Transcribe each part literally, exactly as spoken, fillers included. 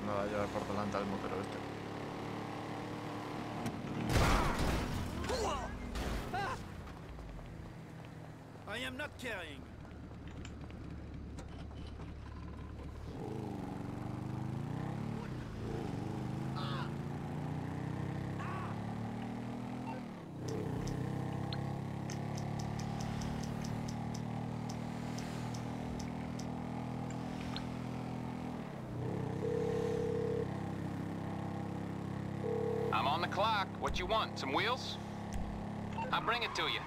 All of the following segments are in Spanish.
me va a llevar por delante al motero este. I am not carrying. I'm on the clock. What you want? Some wheels? I'll bring it to you.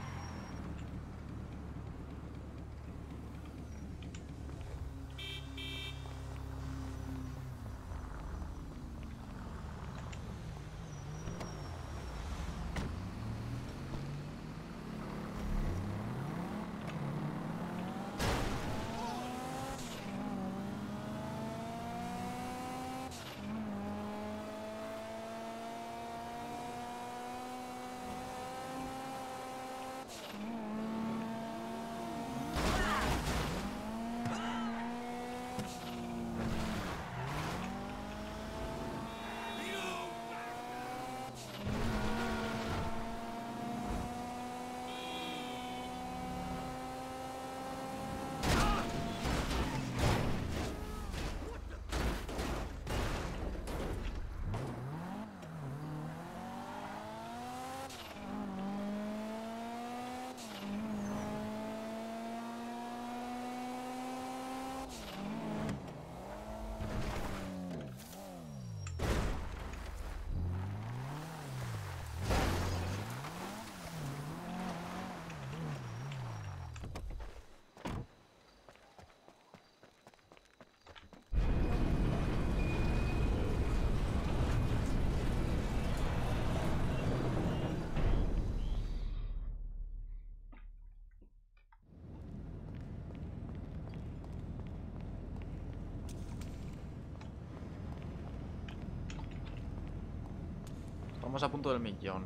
Estamos a punto del millón.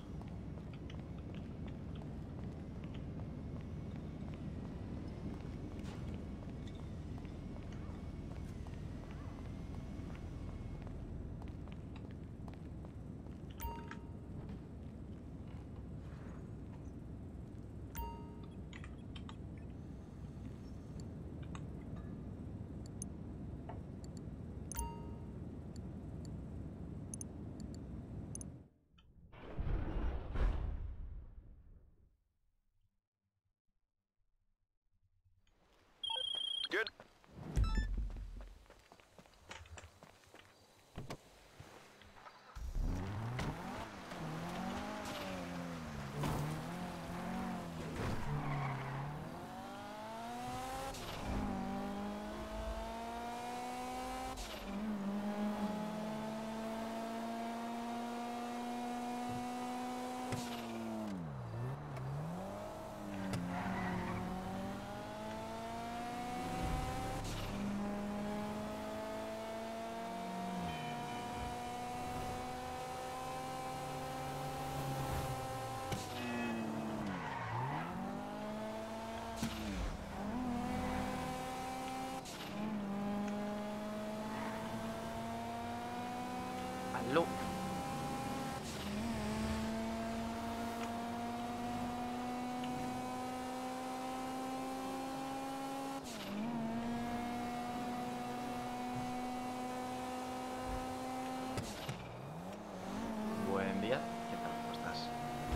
Good. Aló. Buen día. ¿Qué tal? ¿Cómo estás?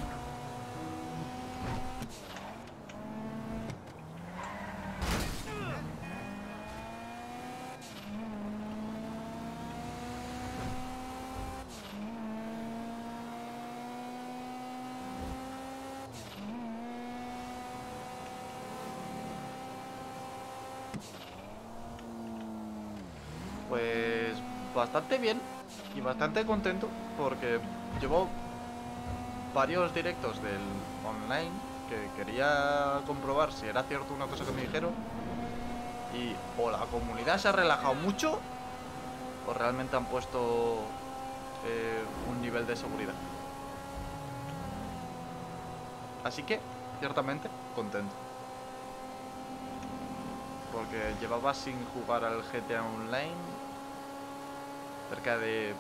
Pues bastante bien y bastante contento porque llevo varios directos del online que quería comprobar si era cierto una cosa que me dijeron y o la comunidad se ha relajado mucho o realmente han puesto eh, un nivel de seguridad. Así que, ciertamente, contento. Porque llevaba sin jugar al G T A Online cerca de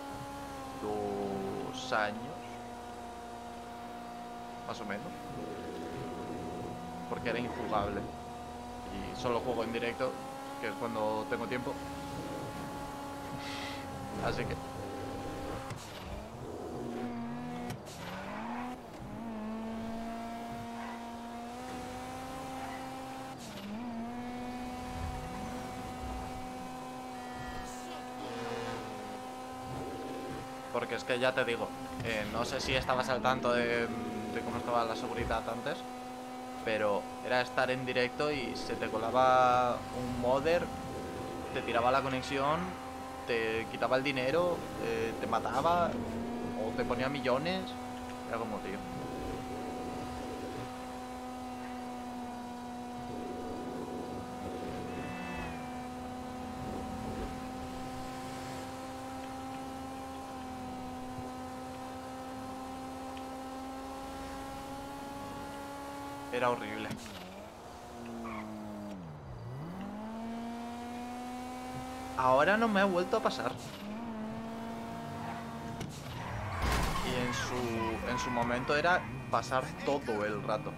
dos años, más o menos, porque era injugable y solo juego en directo, que es cuando tengo tiempo. Así que porque es que ya te digo, eh, no sé si estabas al tanto de, de cómo estaba la seguridad antes, pero era estar en directo y se te colaba un modder, te tiraba la conexión, te quitaba el dinero, eh, te mataba o te ponía millones. Era como, tío. Era horrible. Ahora no me ha vuelto a pasar. Y en su, en su momento era pasar todo el rato.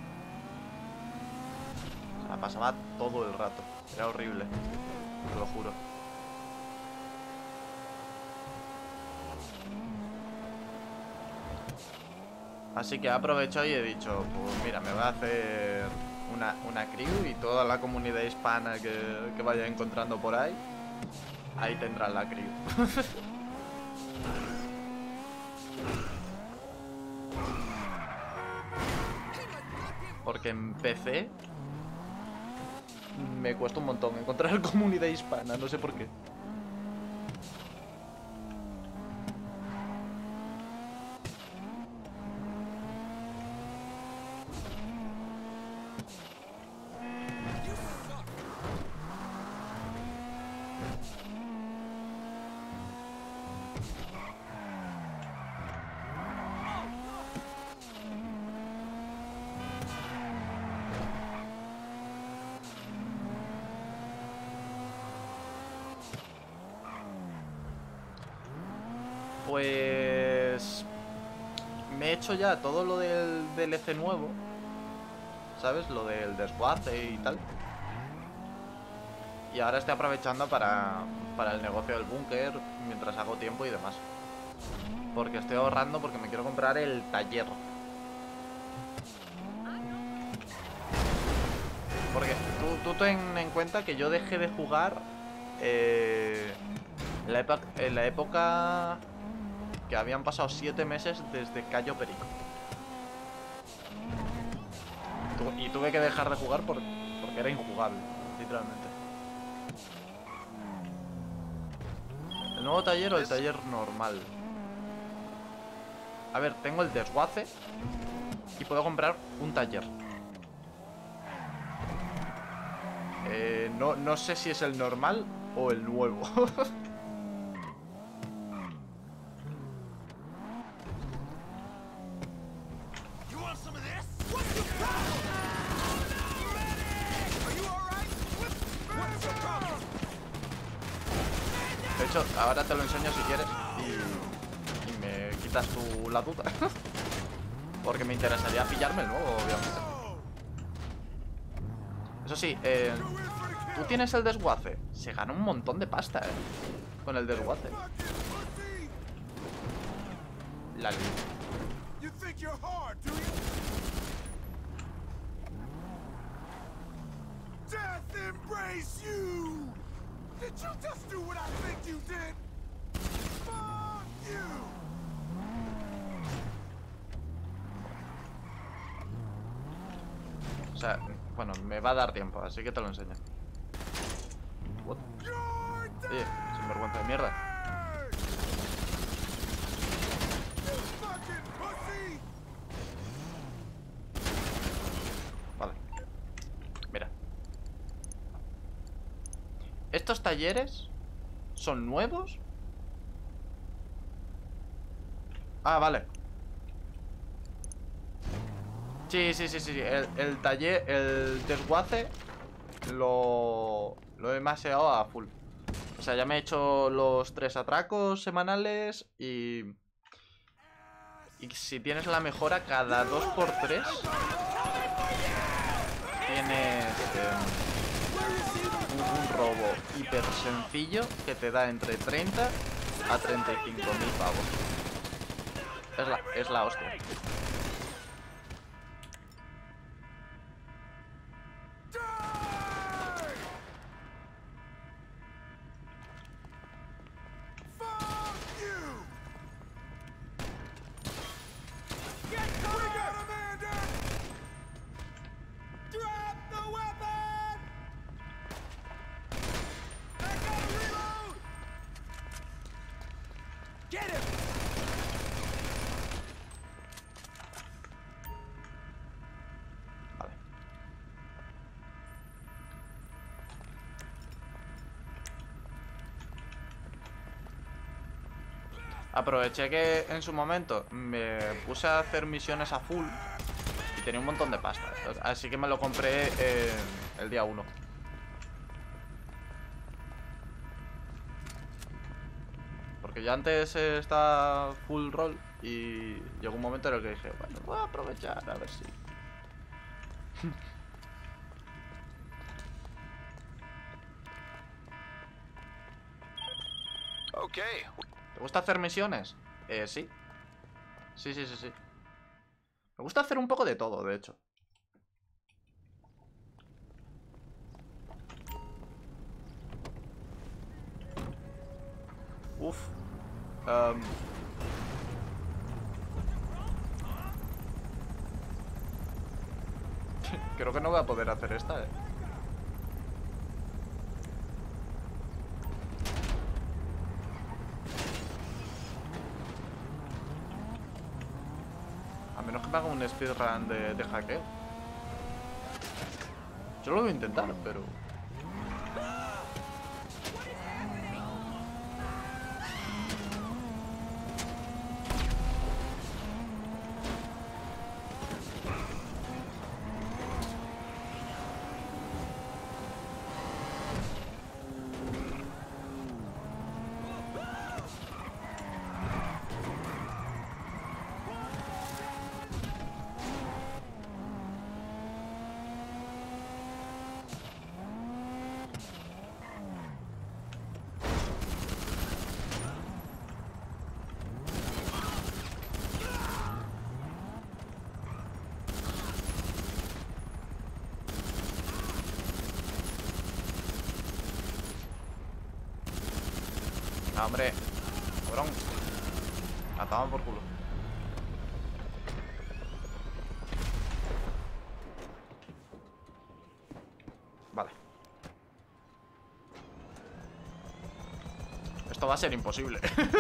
O sea, pasaba todo el rato. Era horrible, te lo juro. Así que he aprovechado y he dicho, pues mira, me voy a hacer una, una crew y toda la comunidad hispana que, que vaya encontrando por ahí, ahí tendrán la crew. Porque en P C me cuesta un montón encontrar comunidad hispana, no sé por qué. Pues me he hecho ya todo lo del D L C nuevo, ¿sabes? Lo del desguace y tal. Y ahora estoy aprovechando para, para el negocio del búnker mientras hago tiempo y demás. Porque estoy ahorrando porque me quiero comprar el taller. Porque tú, tú ten en cuenta que yo dejé de jugar eh, en, la época, en la época que habían pasado siete meses desde Cayo Perico. Tu, y tuve que dejar de jugar por, porque era injugable, literalmente. ¿El nuevo taller o el taller normal? A ver, tengo el desguace y puedo comprar un taller. Eh, no, no sé si es el normal o el nuevo. De hecho, ahora te lo enseño si quieres y, y me quitas tú la duda. Porque me interesaría pillarme el nuevo, obviamente. Eso sí, eh, tú tienes el desguace. Se gana un montón de pasta, eh, con el desguace. La li- O sea, bueno, me va a dar tiempo, así que te lo enseño. What? Oye, sinvergüenza de mierda. Vale. Mira. Estos talleres son nuevos. Ah, vale. Sí, sí, sí, sí. El, el taller, el desguace lo, lo he maseado a full. O O sea, ya me he hecho los tres atracos semanales y... Y si tienes la mejora cada dos por tres tienes eh, un, un robo hiper sencillo que te da entre treinta a treinta y cinco mil pavos. Es la, es la hostia. Aproveché que en su momento me puse a hacer misiones a full y tenía un montón de pasta. Así que me lo compré eh, el día uno. Porque ya antes eh, estaba full roll y llegó un momento en el que dije, bueno, voy a aprovechar a ver si... Okay. ¿Te gusta hacer misiones? Eh, sí. Sí, sí, sí, sí. Me gusta hacer un poco de todo, de hecho. Uf. Um. Creo que no voy a poder hacer esta, eh. A menos que me haga un speedrun de, de hackeo. Yo lo voy a intentar, pero... Ah, hombre, cabrón. Ataban por culo. Vale. Esto va a ser imposible.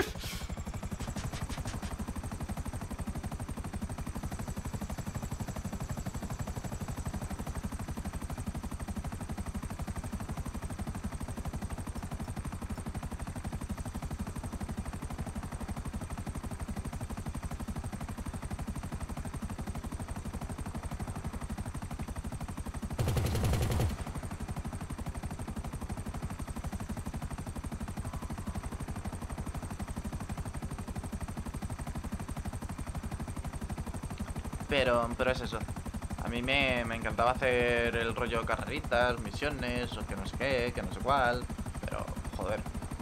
Pero, pero es eso. A mí me, me encantaba hacer el rollo carreritas, misiones, o que no sé qué, que no sé cuál. Pero, joder.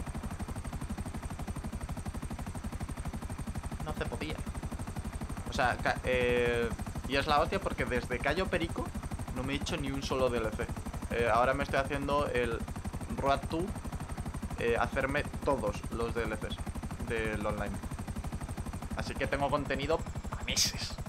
No se podía. O sea, eh, y es la hostia porque desde Cayo Perico no me he hecho ni un solo D L C. Eh, ahora me estoy haciendo el Road dos, eh, hacerme todos los D L Cs del online. Así que tengo contenido a meses.